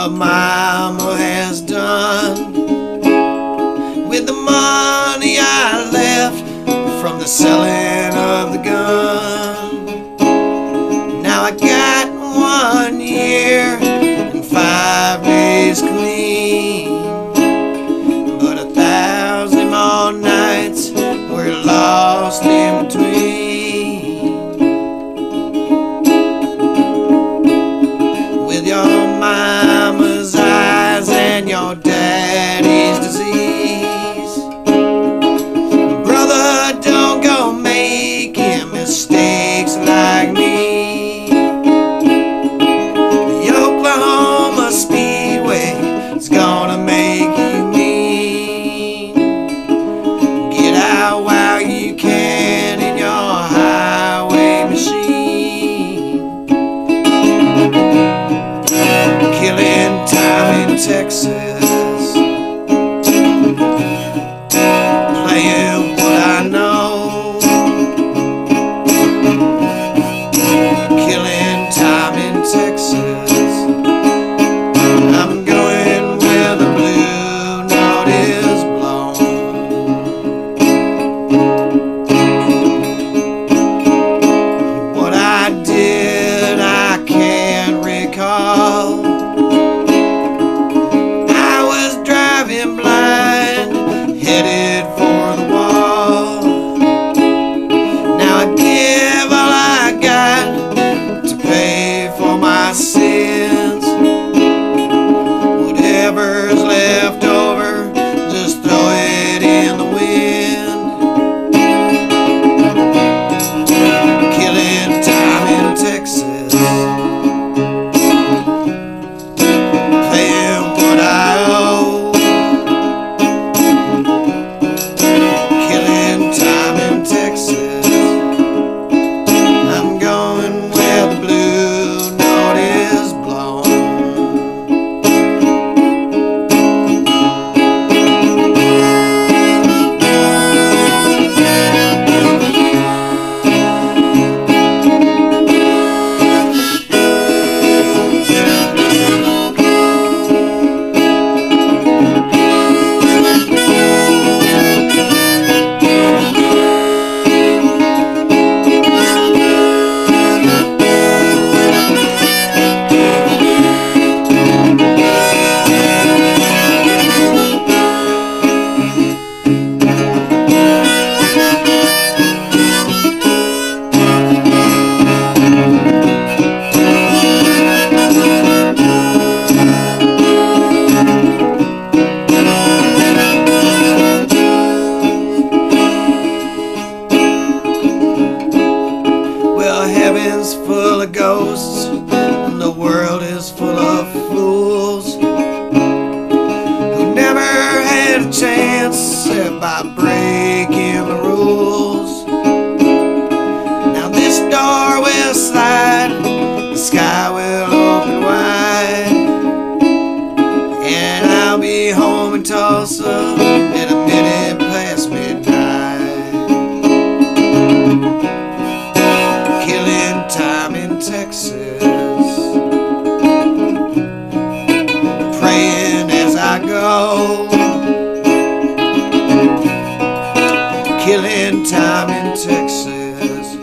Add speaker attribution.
Speaker 1: what mama has done with the money I left from the selling of the gun. Now I got 1 year and 5 days clean, but 1,000 more nights we're lost in between. With your mama's eyes and your daddy's disease, brother, don't go making mistakes like me. The Oklahoma Speedway is gonna make you mean. Get out while you can in your highway machine. Killing time in Texas, playing what I know. Killing time in Texas, I'm going where the blue note is blown. What I did I can't recall. I was driving blind, headed for the wall. Now I give all I got to pay for my sins. Whatever's left over, just throw it in the wind. Killing time in Texas, paying what I owe. Killing time in Texas, I'm going where the blue note is blown. Well, heaven's full of ghosts and the world is full of fools who never had a chance except by breaking the rules. Now this door will slide, the sky will open wide, and I'll be home in Tulsa in a minute past midnight. Killing time in Texas, praying as I go. Killing time in Texas,